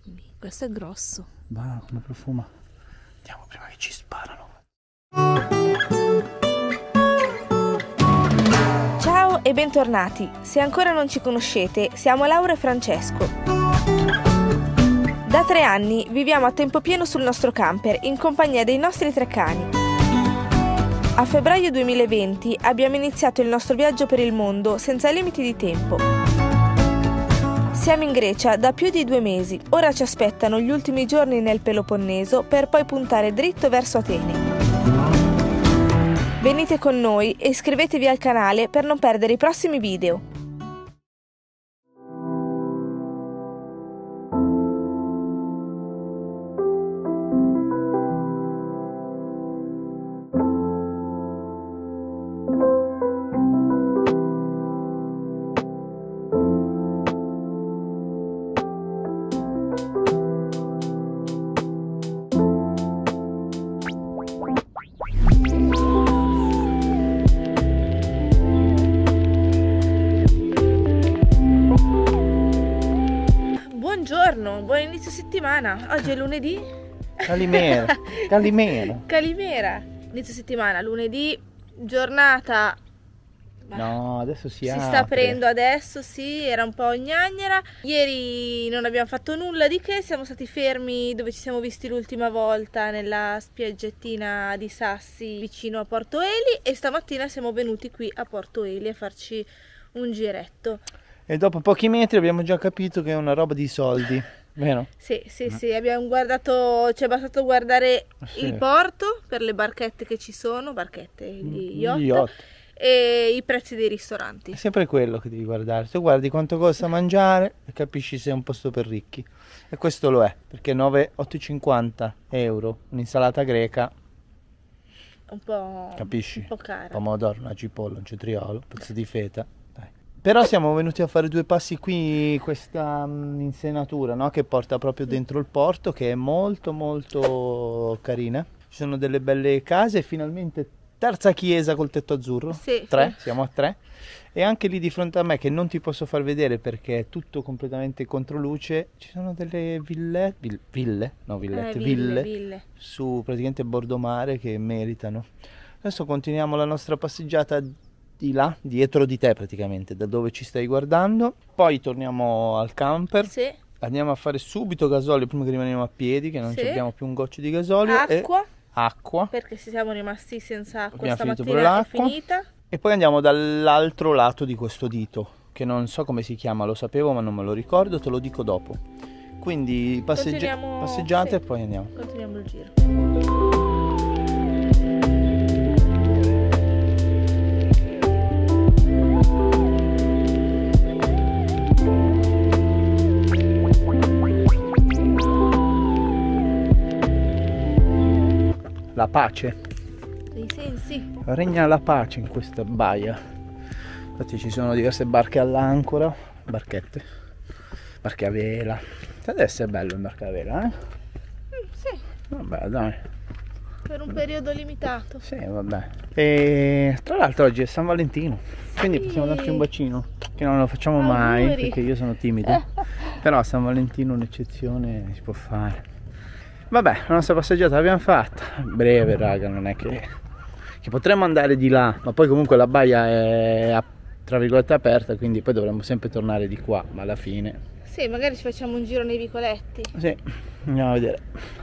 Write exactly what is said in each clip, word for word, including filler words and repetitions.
Questo è grosso. Ma come profuma? Andiamo prima che ci sparano. Ciao e bentornati. Se ancora non ci conoscete, siamo Laura e Francesco. Da tre anni viviamo a tempo pieno sul nostro camper in compagnia dei nostri tre cani. A febbraio duemilaventi abbiamo iniziato il nostro viaggio per il mondo senza limiti di tempo. Siamo in Grecia da più di due mesi, ora ci aspettano gli ultimi giorni nel Peloponneso per poi puntare dritto verso Atene. Venite con noi e iscrivetevi al canale per non perdere i prossimi video. Buongiorno, buon inizio settimana. Oggi è lunedì. Calimera, Calimera. Calimera. Inizio settimana, lunedì, giornata. No, adesso si, si apre. sta aprendo adesso, sì, era un po' gnagnera. Ieri non abbiamo fatto nulla di che, siamo stati fermi dove ci siamo visti l'ultima volta, nella spiaggettina di Sassi vicino a Porto Eli, e stamattina siamo venuti qui a Porto Eli a farci un giretto. E dopo pochi metri abbiamo già capito che è una roba di soldi, vero? Sì, sì, sì, abbiamo guardato, ci è bastato guardare sì. il porto per le barchette che ci sono, barchette, gli yacht, yacht, e i prezzi dei ristoranti. È sempre quello che devi guardare, tu guardi quanto costa mangiare e capisci se è un posto per ricchi. E questo lo è, perché nove, otto e cinquanta euro un'insalata greca, un po', capisci? Un po' cara. Pomodoro, una cipolla, un cetriolo, un pezzo di feta. Però siamo venuti a fare due passi qui, questa um, insenatura, no? Che porta proprio dentro il porto, che è molto molto carina. Ci sono delle belle case, finalmente terza chiesa col tetto azzurro, sì, tre, sì. Siamo a tre. E anche lì di fronte a me, che non ti posso far vedere perché è tutto completamente contro luce, ci sono delle ville, ville, ville no villette, eh, ville, ville, ville, su praticamente bordomare che meritano. Adesso continuiamo la nostra passeggiata di là, dietro di te praticamente, da dove ci stai guardando. Poi torniamo al camper, sì. Andiamo a fare subito gasolio prima che rimaniamo a piedi, che non sì. abbiamo più un goccio di gasolio. Acqua, e acqua, perché siamo rimasti senza acqua, abbiamo finito pure stamattina è l'acqua. finita. E poi andiamo dall'altro lato di questo dito, che non so come si chiama, lo sapevo ma non me lo ricordo, te lo dico dopo. Quindi passeggi- passeggiate, sì. E poi andiamo. Continuiamo il giro. La pace. Sì, sì, sì. Regna la pace in questa baia. Infatti ci sono diverse barche all'ancora, barchette, barche a vela. Adesso è bello in barca a vela, eh? Mm, sì. Vabbè, dai. Per un periodo limitato. Sì, vabbè. E tra l'altro oggi è San Valentino, quindi sì. Possiamo darci un bacino, che non lo facciamo Auguri. mai, perché io sono timido. Però a San Valentino un'eccezione si può fare. Vabbè, la nostra passeggiata l'abbiamo fatta, breve raga, non è che, che potremmo andare di là, ma poi comunque la baia è tra virgolette aperta, quindi poi dovremmo sempre tornare di qua, ma alla fine... Sì, magari ci facciamo un giro nei vicoletti. Sì, andiamo a vedere.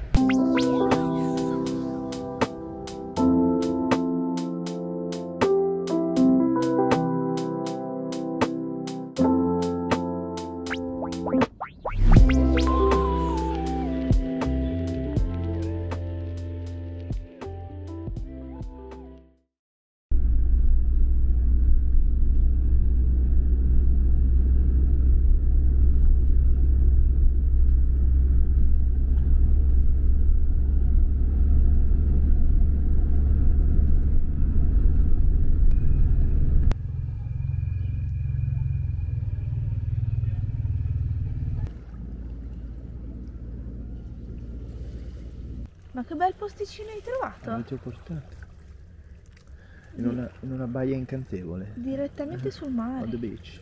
Ma che bel posticino hai trovato? Avete portato in una, in una baia incantevole. Direttamente sul mare. On the beach. Che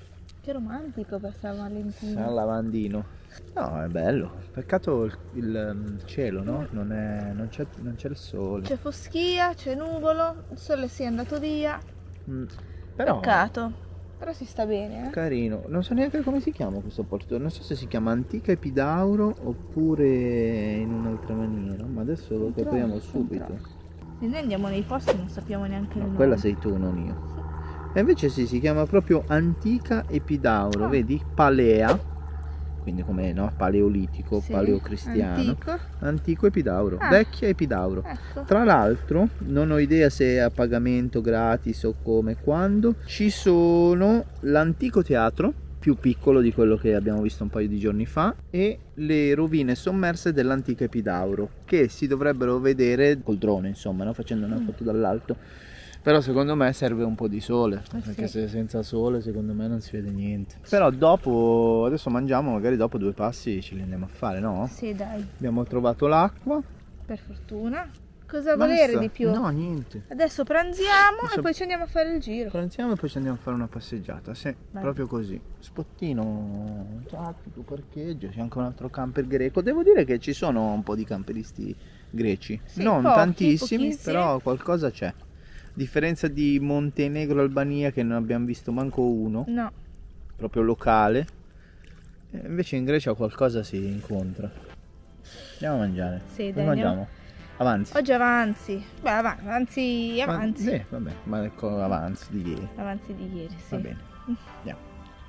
Che romantico per San Valentino. San Lavandino. No, è bello. Peccato il, il cielo, no? Non, è, non, c'è, non c'è il sole. C'è foschia, c'è nuvolo, il sole si è andato via. Mm, però, Peccato. Però si sta bene, eh? Carino. Non so neanche come si chiama questo porto. Non so se si chiama Antica Epidauro oppure in un'altra maniera. Ma adesso lo capiamo subito. E noi andiamo nei posti e non sappiamo neanche il No, nome. quella sei tu, non io. E invece sì, si chiama proprio Antica Epidauro, Ah. vedi? Palea. Quindi come no? Paleolitico, Sì, paleocristiano. antico. Antico Epidauro. Ah. Vecchia Epidauro. Ecco. Tra l'altro, non ho idea se è a pagamento, gratis o come, quando, ci sono l'antico teatro, più piccolo di quello che abbiamo visto un paio di giorni fa, e le rovine sommerse dell'antico Epidauro, che si dovrebbero vedere col drone, insomma, no? Facendo una Mm. foto dall'alto. Però secondo me serve un po' di sole, Eh perché sì. se senza sole secondo me non si vede niente. Però dopo, adesso mangiamo, magari dopo due passi ce li andiamo a fare, no? Sì, dai, Abbiamo trovato l'acqua. per fortuna. Cosa volere Basta. di più? No, niente. Adesso pranziamo Adesso- e poi ci andiamo a fare il giro. Pranziamo e poi ci andiamo a fare una passeggiata, sì, Vai. proprio così. Spottino tattico, parcheggio, c'è anche un altro camper greco. Devo dire che ci sono un po' di camperisti greci, Sì, non pochi, tantissimi, pochissimi. però qualcosa c'è. A differenza di Montenegro, Albania, che non abbiamo visto manco uno, No, proprio locale. E invece in Grecia qualcosa si incontra. Andiamo a mangiare. sì, Dove dai. mangiamo? andiamo. Avanzi. Oggi avanzi. Beh, avanzi, avanzi, Ma- avanzi. Sì, vabbè, ma ecco avanzi di ieri. Avanzi di ieri, sì. Va bene. Andiamo.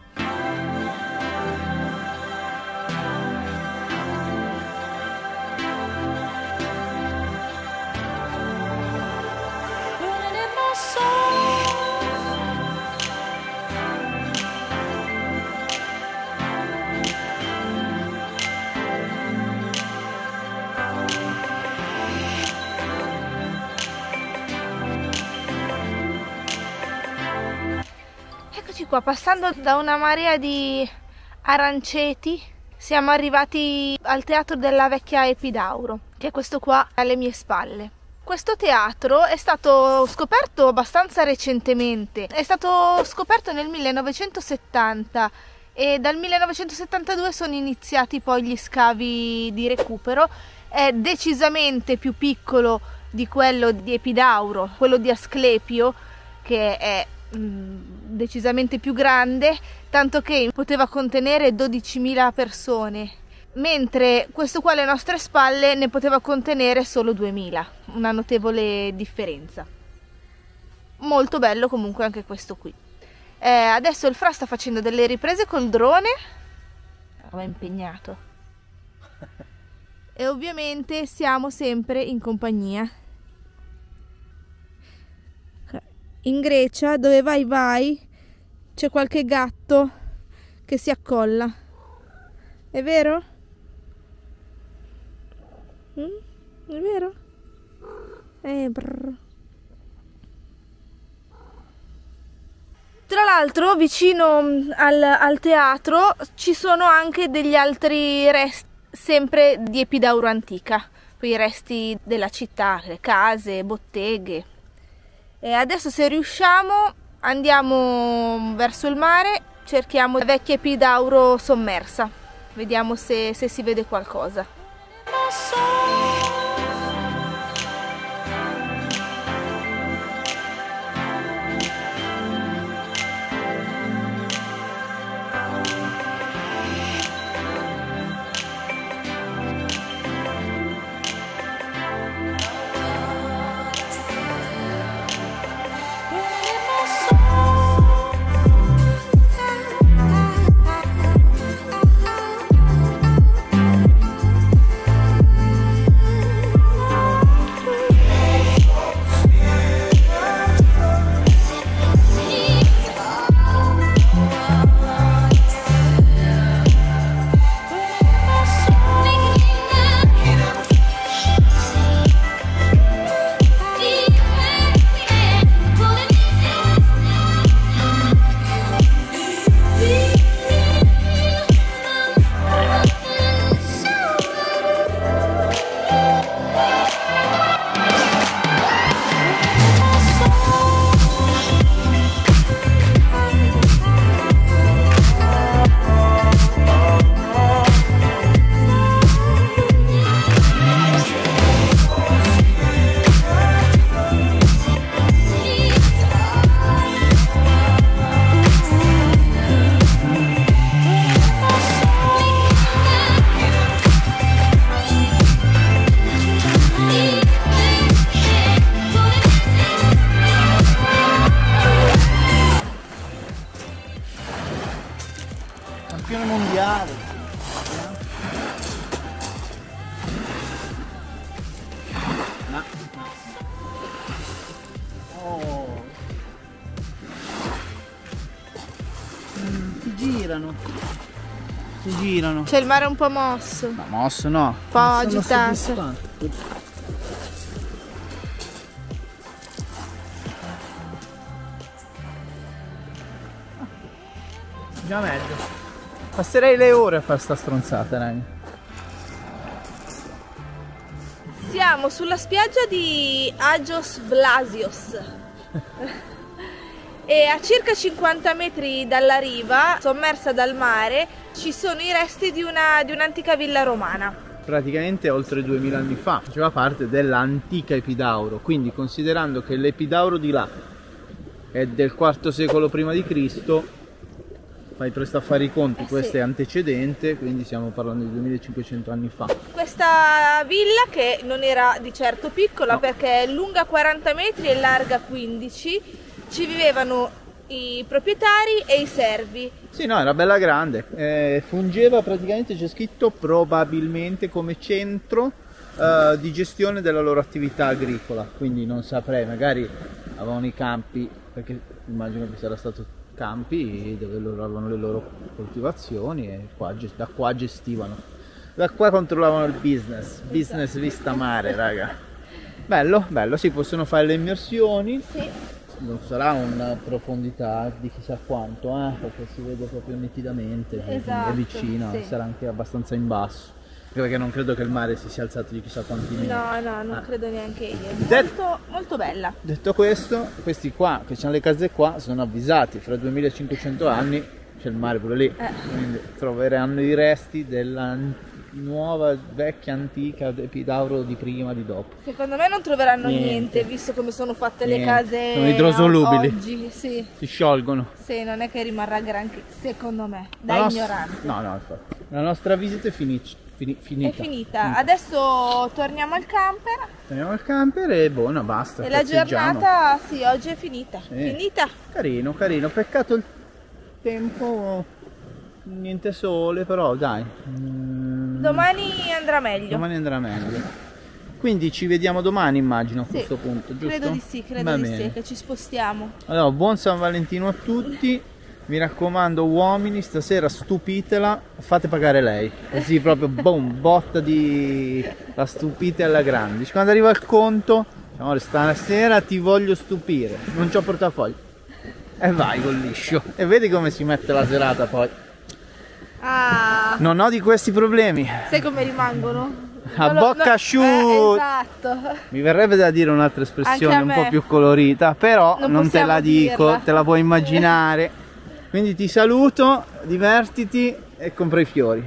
Running in my soul. Eccoci qua, passando da una marea di aranceti, siamo arrivati al teatro della vecchia Epidauro, che è questo qua alle mie spalle. Questo teatro è stato scoperto abbastanza recentemente, è stato scoperto nel millenovecentosettanta e dal millenovecentosettantadue sono iniziati poi gli scavi di recupero. È decisamente più piccolo di quello di Epidauro, quello di Asclepio, che è decisamente più grande, tanto che poteva contenere dodicimila persone, mentre questo qua alle nostre spalle ne poteva contenere solo duemila, una notevole differenza. Molto bello comunque anche questo qui. Eh, adesso il Fra sta facendo delle riprese col drone, va impegnato, e ovviamente siamo sempre in compagnia. In Grecia, dove vai vai, c'è qualche gatto che si accolla. È vero? Mm? È vero? Eh, brr. Tra l'altro, vicino al, al teatro ci sono anche degli altri resti, sempre di Epidauro antica, quei resti della città, le case, botteghe. E adesso, se riusciamo, andiamo verso il mare, cerchiamo la vecchia Epidauro sommersa, vediamo se, se si vede qualcosa. My soul. Running in my soul. girano. Si girano. C'è il mare un po' mosso. Ma mosso no. Un po' agitato. Già meglio. Passerei le ore a fare sta stronzata, raga. Siamo sulla spiaggia di Agios Vlasios. E a circa cinquanta metri dalla riva, sommersa dal mare, ci sono i resti di una di un'antica villa romana. Praticamente oltre duemila anni fa, faceva parte dell'antica Epidauro, quindi considerando che l'Epidauro di là è del quarto secolo prima di Cristo, fai presto a fare i conti, Eh questo sì. è antecedente, quindi stiamo parlando di duemilacinquecento anni fa. Questa villa, che non era di certo piccola, No. perché è lunga quaranta metri e larga quindici, ci vivevano i proprietari e i servi. Sì, no, era bella grande, eh, fungeva praticamente, c'è scritto, probabilmente come centro eh, di gestione della loro attività agricola, quindi non saprei, magari avevano i campi, perché immagino che sarà stato campi dove loro avevano le loro coltivazioni e qua, da qua gestivano, da qua controllavano il business, business vista mare, raga. Bello, bello, si possono fare le immersioni. Sì. Non sarà una profondità di chissà quanto, eh, perché si vede proprio nitidamente, quindi Esatto, è vicino, sì. sarà anche abbastanza in basso, anche perché non credo che il mare si sia alzato di chissà quanti metri. No, no, non Ah. credo neanche io. Det- Molto, molto bella. Detto questo, questi qua che hanno le case qua sono avvisati, fra duemilacinquecento anni c'è il mare pure lì, Eh. quindi troveranno i resti della nuova, vecchia, antica Epidauro di prima, di dopo. Secondo me non troveranno Niente. niente, visto come sono fatte le Niente. case Sono idrosolubili. oggi. Sì. Si sciolgono. Sì, non è che rimarrà granché, secondo me, da La nos- ignorante. No, no, infatti. La nostra visita è fini- fini- finita. È finita. Adesso torniamo al camper Andiamo al camper e buono, no, basta. e la cazzeggiamo. giornata, sì, oggi è finita. Sì. Finita. Carino, carino. Peccato il tempo, niente sole, però dai. Mm, Domani andrà meglio. domani andrà meglio. Quindi ci vediamo domani, immagino, a Sì, questo punto, giusto? credo di sì, credo Va di bene. sì, che ci spostiamo. Allora, buon San Valentino a tutti. Mi raccomando, uomini, stasera stupitela, fate pagare lei. Così proprio, boom, botta di... la stupite alla grande. Dice, quando arriva il conto, amore, stasera ti voglio stupire, non c'ho portafoglio. E vai col liscio. E vedi come si mette la serata poi. Ah, Non ho di questi problemi. sai come rimangono? A Non lo- bocca no- asciutta. eh, esatto. Mi verrebbe da dire un'altra espressione Anche a un po' me. più colorita, però Non non, te possiamo la dico, dirla. te la puoi immaginare. Quindi ti saluto, divertiti e compra i fiori.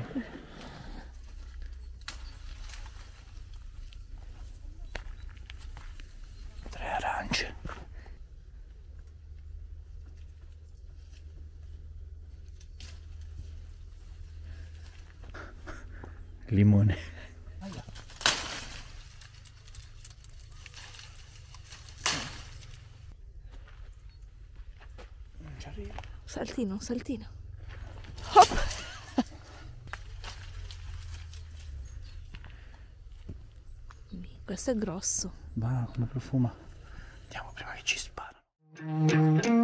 Tre arance. Limone. Non ci arrivo. Saltino, saltino. Hop. Questo è grosso. Ma come profuma? Andiamo prima che ci sparano.